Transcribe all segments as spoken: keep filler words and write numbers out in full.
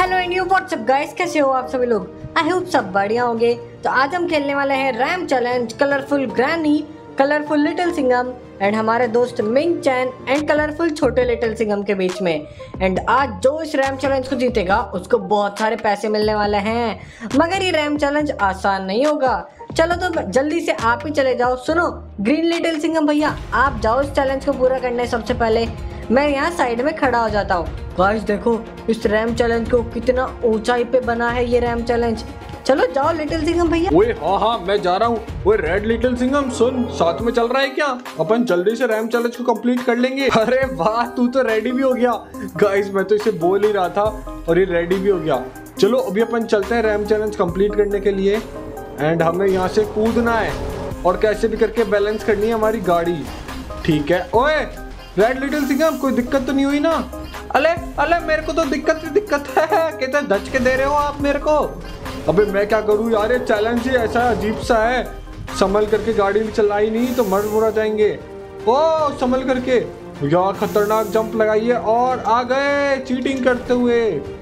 Hello India, WhatsApp guys, कैसे हो आप सभी लोग। आई होप सब बढ़िया होंगे। तो आज हम खेलने वाले हैं ram challenge, colourful granny, colourful little Singham and हमारे दोस्त मिंग चैन एंड कलरफुल छोटे लिटिल सिंघम के बीच में। एंड आज जो इस रैम चैलेंज को जीतेगा उसको बहुत सारे पैसे मिलने वाले हैं, मगर ये रैम चैलेंज आसान नहीं होगा। चलो तो जल्दी से आप ही चले जाओ। सुनो ग्रीन लिटिल सिंघम भैया, आप जाओ इस चैलेंज को पूरा करने। सबसे पहले मैं यहाँ साइड में खड़ा हो जाता हूँ। गाइस देखो इस रैम चैलेंज को कितना ऊंचाई पे बना है ये रैम चैलेंज। चलो जाओ लिटिल सिंघम भैया। ओए हाँ हाँ मैं जा रहा हूँ। ओए रेड लिटिल सिंघम सुन, साथ में चल रहा है क्या? अपन जल्दी से रैम चैलेंज को कंप्लीट कर लेंगे। अरे वाह, तू तो रेडी भी हो गया। गाइस मैं तो इसे बोल ही रहा था और ये रेडी भी हो गया। चलो अभी अपन चलते हैं रैम चैलेंज कंप्लीट करने के लिए। एंड हमें यहाँ से कूदना है और कैसे भी करके बैलेंस करनी है हमारी गाड़ी। ठीक है। ओए रेड लिटिल सिंघम, कोई दिक्कत तो नहीं हुई ना? अले अले मेरे को तो दिक्कत ही दिक्कत है। कहते धच के दे रहे हो आप मेरे को। अबे मैं क्या करूँ यार, ये चैलेंज ही ऐसा अजीब सा है। संभल करके गाड़ी भी चलाई नहीं तो मर मुरा जाएंगे। ओ संभल करके, यार खतरनाक जंप लगाइए और आ गए चीटिंग करते हुए।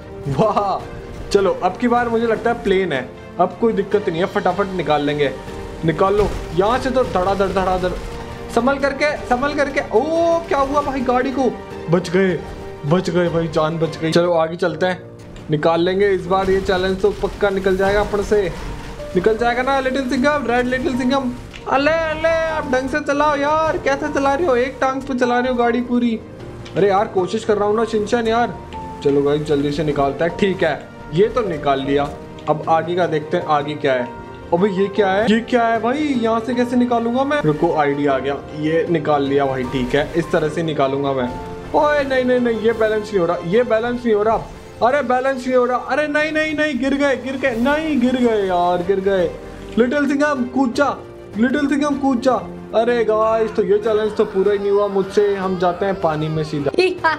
वाह चलो अब की बार मुझे लगता है प्लेन है, अब कोई दिक्कत नहीं है, फटाफट निकाल लेंगे। निकाल लो यहाँ से तो धड़ाधड़ धड़ाधड़। संभल करके संभल करके। ओ क्या हुआ भाई, गाड़ी को बच गए बच गए भाई, जान बच गई। चलो आगे चलते हैं, निकाल लेंगे इस बार ये चैलेंज तो पक्का निकल जाएगा अपन से। निकल जाएगा ना little Singham, red little Singham. अले अले आप ढंग से चलाओ यार, कैसे चला रहे हो? एक टांग पे चला रहे हो गाड़ी पूरी। अरे यार कोशिश कर रहा हूँ ना शिनचैन यार। चलो भाई जल्दी से निकालता है। ठीक है ये तो निकाल लिया, अब आगे का देखते हैं आगे क्या है। अबे ये क्या है, ये क्या है भाई? यहाँ से कैसे निकालूंगा मैं? रुको आइडिया आ गया, ये निकाल लिया भाई। ठीक है इस तरह से निकालूंगा मैं। ओए नहीं नहीं नहीं ये बैलेंस नहीं हो रहा, ये बैलेंस नहीं हो रहा। अरे बैलेंस नहीं हो रहा। अरे नहीं नहीं नहीं गिर गए गिर गए नहीं गिर गए यार गिर गए। लिटिल सिंघम कूद जा, लिटिल सिंघम कूद जा। अरे गाइस तो ये चैलेंज तो पूरा ही नहीं हुआ मुझसे, हम जाते हैं पानी में सीधा।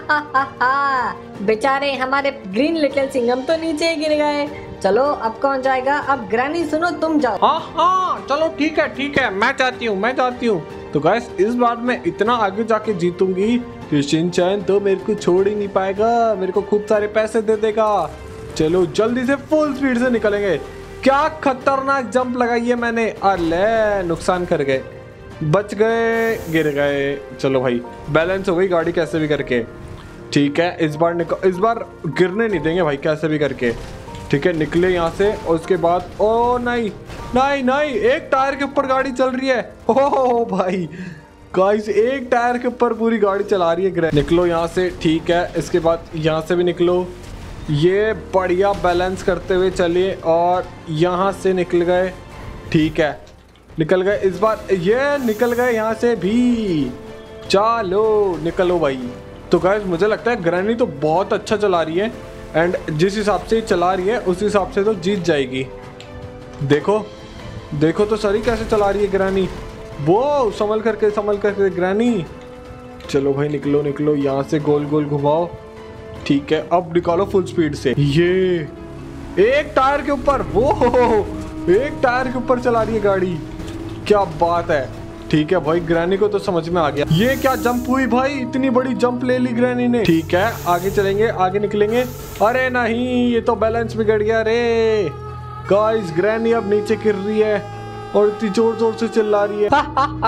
बेचारे हमारे ग्रीन लिटिल सिंघम तो नीचे गिर गए। चलो अब कौन जाएगा? अब ग्रैनी सुनो तुम जाओ। हाँ हाँ चलो ठीक है ठीक है, मैं चाहती हूँ मैं चाहती हूँ। तो गाइस इस बार मैं इतना आगे जाके जीतूंगी कि शिनचैन तो मेरे को छोड़ ही नहीं पाएगा, मेरे को खूब सारे पैसे दे देगा। चलो जल्दी से फुल स्पीड से निकलेंगे। क्या खतरनाक जंप लगाई है मैंने। अले नुकसान कर गए, बच गए, गिर गए। चलो भाई बैलेंस हो गई गाड़ी कैसे भी करके। ठीक है इस बार निकल, इस बार गिरने नहीं देंगे भाई कैसे भी करके। ठीक है निकले यहाँ से और उसके बाद ओ नहीं नहीं नहीं एक टायर के ऊपर गाड़ी चल रही है। ओह भाई गाइस एक टायर के ऊपर पूरी गाड़ी चला रही है। निकलो यहाँ से। ठीक है इसके बाद यहाँ से भी निकलो। ये बढ़िया बैलेंस करते हुए चलिए और यहाँ से निकल गए। ठीक है निकल गए इस बार, ये निकल गए यहाँ से भी। चलो निकलो भाई। तो गाइस मुझे लगता है ग्रैनी तो बहुत अच्छा चला रही है एंड जिस हिसाब से चला रही है उस हिसाब से तो जीत जाएगी। देखो देखो तो सही कैसे चला रही है ग्रैनी। वो संभल करके संभल करके ग्रैनी। चलो भाई निकलो निकलो यहाँ से, गोल गोल घुमाओ। ठीक है अब निकालो फुल स्पीड से। ये एक टायर के ऊपर, वो एक टायर के ऊपर चला रही है गाड़ी, क्या बात है। ठीक है भाई ग्रैनी को तो समझ में आ गया। ये क्या जंप हुई भाई, इतनी बड़ी जंप ले ली ग्रैनी ने। ठीक है आगे चलेंगे आगे निकलेंगे। अरे नहीं ये तो बैलेंस बिगड़ गया रे। गाइस ग्रैनी अब नीचे गिर रही है और इतनी जोर जोर से चिल्ला रही है।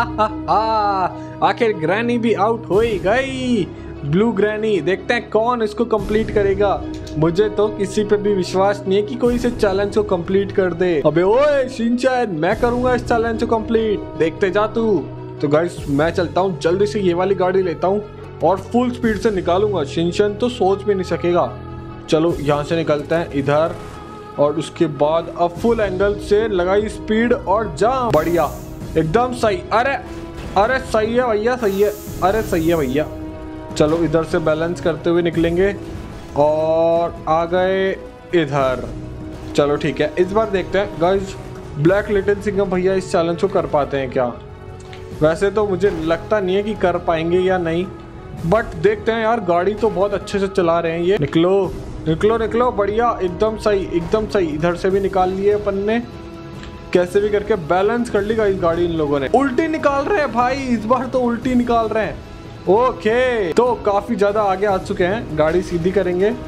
आखिर ग्रैनी भी आउट हो गई। ब्लू ग्रैनी, देखते हैं कौन इसको कंप्लीट करेगा। मुझे तो किसी पे भी विश्वास नहीं है कि कोई इस चैलेंज को कंप्लीट कर दे। अबे ओए शिनचैन, मैं करूंगा इस चैलेंज को कंप्लीट, देखते जा तू। तो गाइस मैं चलता हूँ, जल्दी से ये वाली गाड़ी लेता हूँ और फुल स्पीड से निकालूंगा। शिनचैन तो सोच भी नहीं सकेगा। चलो यहाँ से निकलते हैं इधर और उसके बाद अब फुल एंगल से लगाई स्पीड और जा। बढ़िया एकदम सही। अरे अरे सही है भैया सही है, अरे सही है भैया। चलो इधर से बैलेंस करते हुए निकलेंगे और आ गए इधर। चलो ठीक है इस बार देखते हैं गाइस ब्लैक लिटिल सिंघम भैया इस चैलेंज को कर पाते हैं क्या। वैसे तो मुझे लगता नहीं है कि कर पाएंगे या नहीं, बट देखते हैं यार। गाड़ी तो बहुत अच्छे से चला रहे हैं ये। निकलो निकलो निकलो, बढ़िया एकदम सही एकदम सही। इधर से भी निकाल लिए अपन ने, कैसे भी करके बैलेंस कर ली गाइस गाड़ी इन लोगों ने। उल्टी निकाल रहे हैं भाई, इस बार तो उल्टी निकाल रहे हैं। ओके तो काफी ज्यादा आगे आ चुके हैं, गाड़ी सीधी करेंगे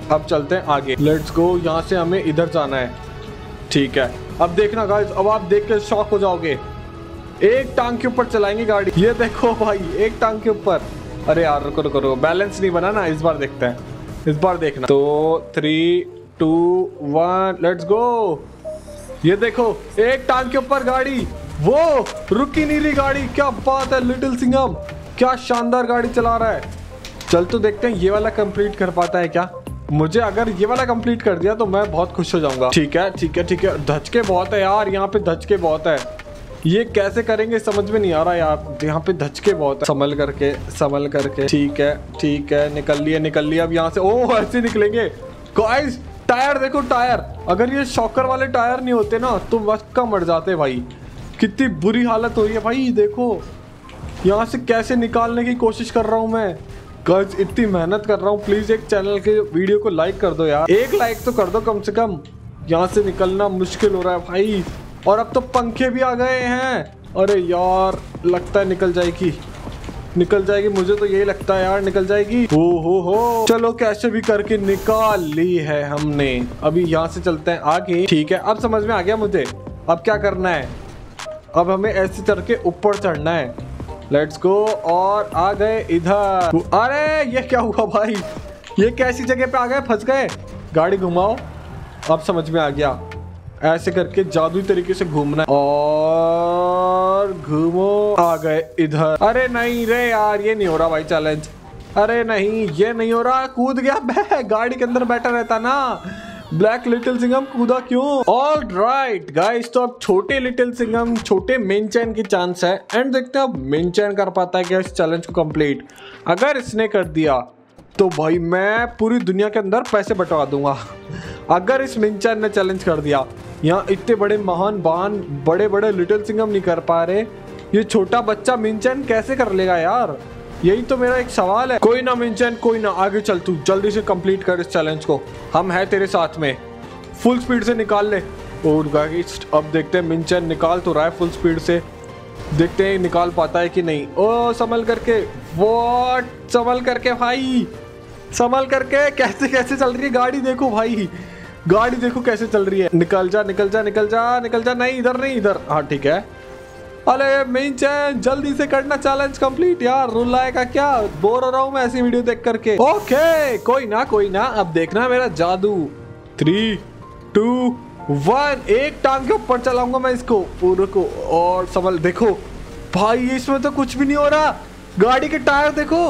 अब चलते हैं आगे। Let's go. यहाँ से हमें इधर जाना है। ठीक है, अब देखना गाइस, अब आप देख के शॉक हो जाओगे। एक टांग के ऊपर चलाएंगे गाड़ी। ये देखो भाई, एक टांग के ऊपर। अरे यार रुको रुको रुको, बैलेंस नहीं बना ना, इस बार देखते हैं, इस बार देखना। तो three two one let's go. ये देखो, एक टांग के ऊपर गाड़ी, वो रुकी नहीं रही गाड़ी। क्या बात है लिटिल सिंघम, क्या शानदार गाड़ी चला रहा है। चल तो देखते हैं ये वाला कंप्लीट कर पाता है क्या। मुझे अगर ये वाला कंप्लीट कर दिया तो मैं बहुत खुश हो जाऊंगा। ठीक है ठीक है ठीक है। धचके बहुत है यार, यहाँ पे धचके बहुत है। ये कैसे करेंगे समझ में नहीं आ रहा यार, यहाँ पे धचके बहुत है। संभल करके संभल करके। ठीक है ठीक है, निकल लिए निकल लिए। अब यहाँ से ओह ऐसे निकलेंगे गाइस। टायर देखो टायर, अगर ये शॉकर वाले टायर नहीं होते ना तो वक्त का मर जाते भाई। कितनी बुरी हालत हो रही है भाई। देखो यहाँ से कैसे निकालने की कोशिश कर रहा हूँ मैं। गाइस इतनी मेहनत कर रहा हूँ, प्लीज एक चैनल के वीडियो को लाइक कर दो यार, एक लाइक तो कर दो कम से कम। यहाँ से निकलना मुश्किल हो रहा है भाई। और अब तो पंखे भी आ गए हैं। अरे यार लगता है निकल जाएगी, निकल जाएगी, मुझे तो यही लगता है यार निकल जाएगी। ओ हो हो, चलो कैसे भी करके निकाल ली है हमने। अभी यहाँ से चलते हैं आगे। ठीक है, अब समझ में आ गया मुझे अब क्या करना है। अब हमें ऐसी तरह के ऊपर चढ़ना है। Let's go. और आ गए इधर। अरे ये क्या हुआ भाई, ये कैसी जगह पे आ गए, फंस गए। गाड़ी घुमाओ। अब समझ में आ गया, ऐसे करके जादुई तरीके से घूमना है। और घूमो। आ गए इधर। अरे नहीं रे यार, ये नहीं हो रहा भाई चैलेंज। अरे नहीं ये नहीं हो रहा। कूद गया मैं, गाड़ी के अंदर बैठा रहता ना। ब्लैक लिटिल सिंघम कूदा क्यों। ऑल राइट गाइस, तो अब छोटे लिटिल सिंघम, छोटे मेन चैन की चांस है। एंड देखते हैं अब मेन चैन कर पाता है क्या इस चैलेंज को कंप्लीट। अगर इसने कर दिया तो भाई मैं पूरी दुनिया के अंदर पैसे बंटवा दूंगा। अगर इस मेन चैन ने चैलेंज कर दिया, यहाँ इतने बड़े महान बान बड़े बड़े लिटिल सिंघम नहीं कर पा रहे, ये छोटा बच्चा मेन चैन कैसे कर लेगा यार। यही तो मेरा एक सवाल है। कोई ना मिंचन, कोई ना, आगे चल, तू जल्दी से कंप्लीट कर इस चैलेंज को, हम है तेरे साथ में। फुल स्पीड से निकाल ले। और गाइस अब देखते हैं मिंचन निकाल तो रहा है फुल स्पीड से, देखते हैं निकाल पाता है कि नहीं। ओ संभल करके, व्हाट, संभल करके भाई, संभल करके। कैसे कैसे चल रही है गाड़ी देखो भाई, गाड़ी देखो कैसे चल रही है। निकल जा निकल जा निकल जा निकल जा। नहीं इधर नहीं, इधर। हाँ ठीक है। अरे मिंचन जल्दी से करना चैलेंज कंप्लीट यार, रुलाएगा क्या, बोर हो रहा हूँ मैं ऐसी वीडियो देख करके। ओके कोई ना कोई ना, अब देखना मेरा जादू। थ्री टू वन, एक टांग के ऊपर चलाऊंगा मैं इसको पूरे को। और संभल, देखो भाई इसमें तो कुछ भी नहीं हो रहा। गाड़ी के टायर देखो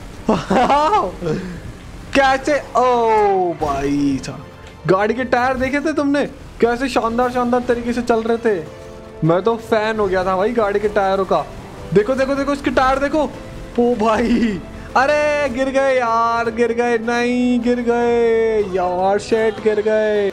कैसे, ओ भाई साहब, गाड़ी के टायर देखे थे तुमने कैसे शानदार शानदार तरीके से चल रहे थे। मैं तो फैन हो गया था भाई गाड़ी के टायरों का। देखो देखो देखो इसके टायर देखो। ओ भाई, अरे गिर गए यार, गिर गए, नहीं गिर गए यार, शेट गिर गए।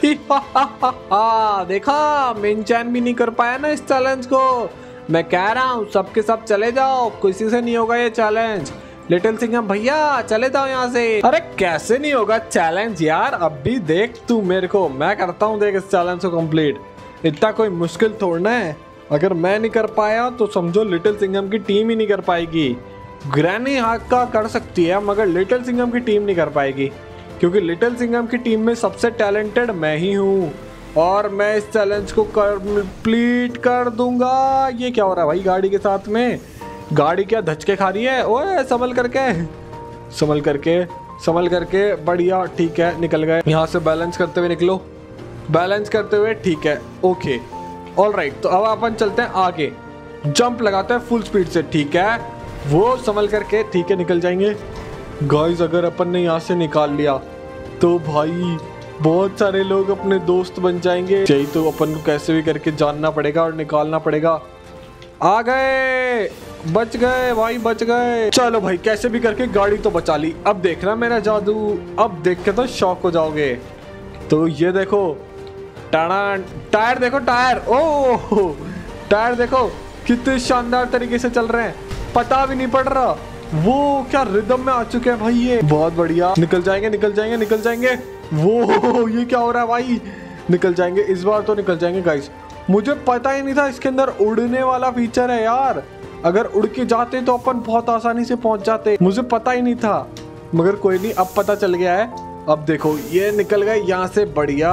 देखा मिंचन भी नहीं कर पाया ना इस चैलेंज को। मैं कह रहा हूँ सबके सब चले जाओ, किसी से नहीं होगा ये चैलेंज। लिटिल सिंघम भैया चले जाओ यहाँ से। अरे कैसे नहीं होगा चैलेंज यार, अब भी देख तू मेरे को, मैं करता हूँ देख इस चैलेंज को कंप्लीट। इतना कोई मुश्किल थोड़ना है, अगर मैं नहीं कर पाया तो समझो लिटिल सिंघम की टीम ही नहीं कर पाएगी। ग्रैनी हाथ का कर सकती है मगर लिटिल सिंघम की टीम नहीं कर पाएगी, क्योंकि लिटिल सिंघम की टीम में सबसे टैलेंटेड मैं ही हूँ और मैं इस चैलेंज को कंप्लीट कर दूंगा। ये क्या हो रहा है भाई गाड़ी के साथ में, गाड़ी क्या धचके खा रही है। ओए संभल करके संभल करके संभल करके, बढ़िया ठीक है, निकल गए यहाँ से। बैलेंस करते हुए निकलो, बैलेंस करते हुए, ठीक है ओके ऑल राइट। तो अब अपन चलते हैं आगे, जंप लगाते हैं फुल स्पीड से, ठीक है, वो संभल करके, ठीक है निकल जाएंगे। गाइस अगर अपन ने यहाँ से निकाल लिया तो भाई बहुत सारे लोग अपने दोस्त बन जाएंगे। यही तो अपन को कैसे भी करके जानना पड़ेगा और निकालना पड़ेगा। आ गए, बच गए भाई, बच गए। चलो भाई कैसे भी करके गाड़ी तो बचा ली। अब देखना मेरा जादू, अब देख के तो शॉक हो जाओगे। तो ये देखो टायर देखो, टायर, ओह टायर देखो कितने शानदार तरीके से चल रहे हैं, पता भी नहीं पड़ रहा वो क्या रिदम में आ चुके हैं भाई। ये बहुत बढ़िया, निकल जाएंगे निकल जाएंगे निकल जाएंगे। वो ये क्या हो रहा है भाई, निकल जाएंगे इस बार तो निकल जाएंगे गाइस। मुझे पता ही नहीं था इसके अंदर उड़ने वाला फीचर है यार, अगर उड़ के जाते तो अपन बहुत आसानी से पहुंच जाते, मुझे पता ही नहीं था। मगर कोई नहीं, अब पता चल गया है, अब देखो ये निकल गए यहाँ से, बढ़िया।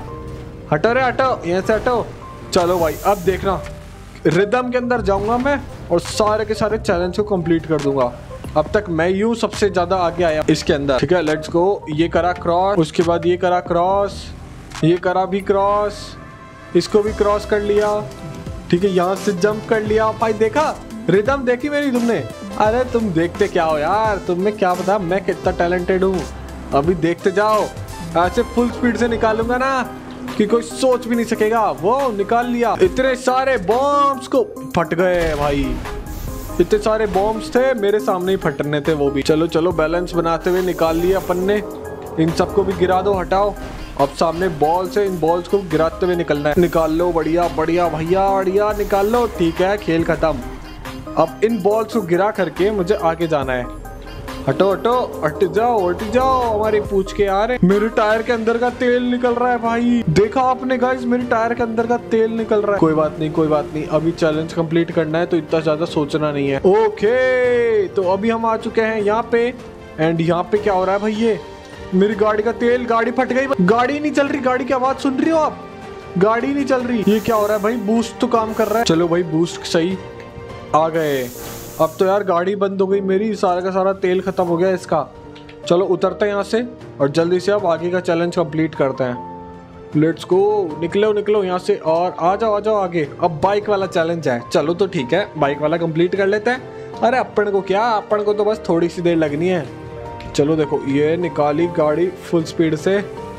हटो रे हटो, यहाँ से हटो। चलो भाई अब देखना, रिदम के अंदर जाऊंगा मैं और सारे के सारे चैलेंज को कंप्लीट कर दूंगा। अब तक मैं यूं सबसे ज्यादा आगे आया इसके अंदर, ठीक है। Let's go. ये करा क्रॉस, उसके बाद ये करा क्रॉस, ये करा भी क्रॉस, इसको भी क्रॉस कर लिया, ठीक है। यहाँ से जंप कर लिया। भाई देखा रिदम देखी मेरी तुमने? अरे तुम देखते क्या हो यार, तुम्हें क्या पता मैं कितना टैलेंटेड हूँ। अभी देखते जाओ, ऐसे फुल स्पीड से निकालूंगा ना कि कोई सोच भी नहीं सकेगा। वो निकाल लिया। इतने सारे बॉम्ब्स को फट गए भाई, इतने सारे बॉम्ब्स थे मेरे सामने ही फटने थे वो भी। चलो चलो बैलेंस बनाते हुए निकाल लिया अपन ने। इन सबको भी गिरा दो, हटाओ। अब सामने बॉल से इन बॉल्स को गिराते हुए निकलना है। निकाल लो, बढ़िया बढ़िया भैया, बढ़िया निकाल लो, ठीक है। खेल खत्म। अब इन बॉल्स को गिरा करके मुझे आगे जाना है। हटो हटो, हट जाओ हट जाओ, हमारी पूछ के यार। मेरे टायर के अंदर का तेल निकल रहा है भाई, देखा आपने गाइस? मेरे टायर के अंदर का तेल निकल रहा है। कोई बात नहीं कोई बात नहीं, अभी चैलेंज कंप्लीट करना है तो इतना ज्यादा सोचना नहीं है। ओके, तो अभी हम आ चुके हैं यहाँ पे। एंड यहाँ पे क्या हो रहा है भाई? ये मेरी गाड़ी का तेल, गाड़ी फट गई, गाड़ी नहीं चल रही। गाड़ी की आवाज सुन रही हो आप? गाड़ी नहीं चल रही। ये क्या हो रहा है भाई? बूस्ट तो काम कर रहा है। चलो भाई बूस्ट सही आ गए। अब तो यार गाड़ी बंद हो गई मेरी, सारा का सारा तेल खत्म हो गया इसका। चलो उतरते हैं यहाँ से और जल्दी से अब आगे का चैलेंज कंप्लीट करते हैं। लेट्स गो, निकलो निकलो यहाँ से और आ जाओ आ जाओ आगे। अब बाइक वाला चैलेंज है। चलो तो ठीक है, बाइक वाला कंप्लीट कर लेते हैं। अरे अपन को क्या, अपन को तो बस थोड़ी सी देर लगनी है। चलो देखो, ये निकाली गाड़ी फुल स्पीड से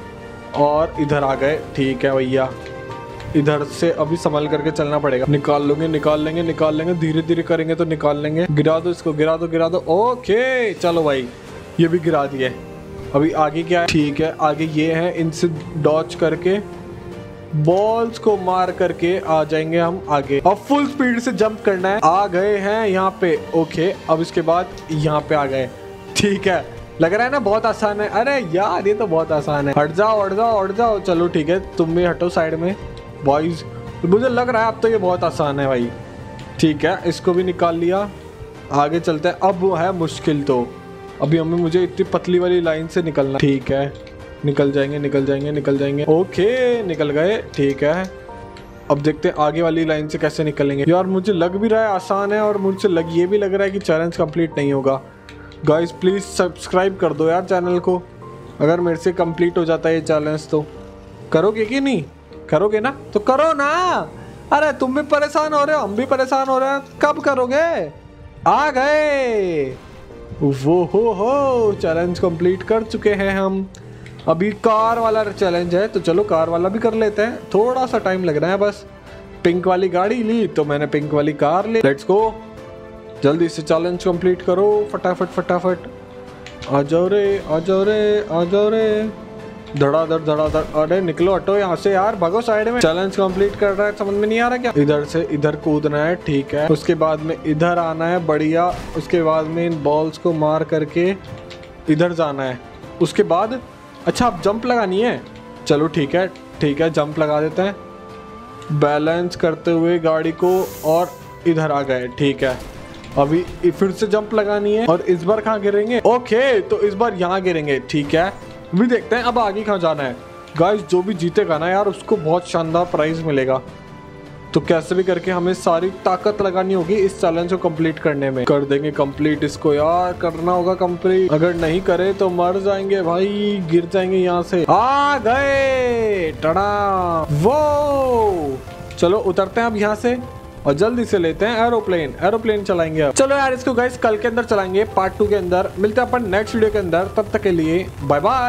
और इधर आ गए, ठीक है भैया। इधर से अभी संभल करके चलना पड़ेगा। निकाल लोगे, निकाल लेंगे निकाल लेंगे, धीरे धीरे करेंगे तो निकाल लेंगे। गिरा दो इसको, गिरा दो गिरा दो। ओके चलो भाई, ये भी गिरा दिए। अभी आगे क्या है? ठीक है, आगे ये है, इनसे डॉच करके बॉल्स को मार करके आ जाएंगे हम आगे। अब फुल स्पीड से जंप करना है। आ गए हैं यहाँ पे। ओके, अब इसके बाद यहाँ पे आ गए, ठीक है। लग रहा है ना बहुत आसान है। अरे यार ये तो बहुत आसान है। हट जाओ हट जाओ हट जाओ। चलो ठीक है, तुम भी हटो साइड में बॉयज। मुझे लग रहा है अब तो ये बहुत आसान है भाई। ठीक है, इसको भी निकाल लिया। आगे चलते हैं। अब वो है मुश्किल, तो अभी हमें मुझे इतनी पतली वाली लाइन से निकलना। ठीक है, निकल जाएंगे निकल जाएंगे निकल जाएंगे। ओके निकल गए, ठीक है। अब देखते हैं आगे वाली लाइन से कैसे निकलेंगे। यार मुझे लग भी रहा है आसान है और मुझसे लग ये भी लग रहा है कि चैलेंज कंप्लीट नहीं होगा। गाइस प्लीज़ सब्सक्राइब कर दो यार चैनल को, अगर मेरे से कंप्लीट हो जाता है ये चैलेंज तो। करोगे कि नहीं? करोगे ना? तो करो ना। अरे तुम भी परेशान हो रहे हो, हम भी परेशान हो रहे हैं, कब करोगे? आ गए। वो हो हो, चैलेंज कंप्लीट कर चुके हैं हम। अभी कार वाला चैलेंज है, तो चलो कार वाला भी कर लेते हैं। थोड़ा सा टाइम लग रहा है बस। पिंक वाली गाड़ी ली तो मैंने पिंक वाली कार ली। लेट्स गो, जल्दी से चैलेंज कंप्लीट करो फटाफट फटाफट। आ जाओ रे आ जाओ रे आ जाओ रे, धड़ाधड़ धड़ाधड़। अरे निकलो, हटो यहाँ से यार, भागो साइड में। चैलेंज कंप्लीट कर रहा है, समझ में नहीं आ रहा क्या? इधर से इधर कूदना है, ठीक है। उसके बाद में इधर आना है, बढ़िया। उसके बाद में इन बॉल्स को मार करके इधर जाना है। उसके बाद अच्छा अब जंप लगानी है। चलो ठीक है ठीक है, जंप लगा देते हैं बैलेंस करते हुए गाड़ी को, और इधर आ गए, ठीक है। अभी फिर से जंप लगानी है और इस बार कहाँ गिरेंगे? ओके, तो इस बार यहाँ गिरेंगे, ठीक है। अभी देखते हैं अब आगे कहाँ जाना है। गाइस जो भी जीतेगा ना यार, उसको बहुत शानदार प्राइज मिलेगा। तो कैसे भी करके हमें सारी ताकत लगानी होगी इस चैलेंज को कंप्लीट करने में। कर देंगे कंप्लीट इसको यार, करना होगा कंप्लीट। अगर नहीं करे तो मर जाएंगे भाई, गिर जाएंगे यहाँ से। आ गए, टड़ा वो। चलो उतरते हैं अब यहाँ से और जल्दी से लेते हैं एरोप्लेन। एरोप्लेन चलाएंगे अब। चलो यार इसको गाइस कल के अंदर चलाएंगे, पार्ट टू के अंदर। मिलते हैं अपन नेक्स्ट वीडियो के अंदर, तब तक के लिए बाय बाय।